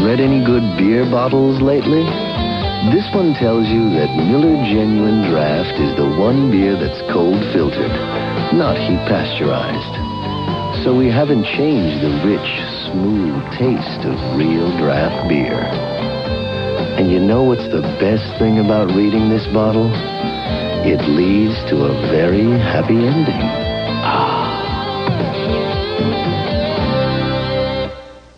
Read any good beer bottles lately? This one tells you that Miller Genuine Draft is the one beer that's cold filtered, not heat pasteurized. So we haven't changed the rich, smooth taste of real draft beer. And you know what's the best thing about reading this bottle? It leads to a very happy ending. Ah.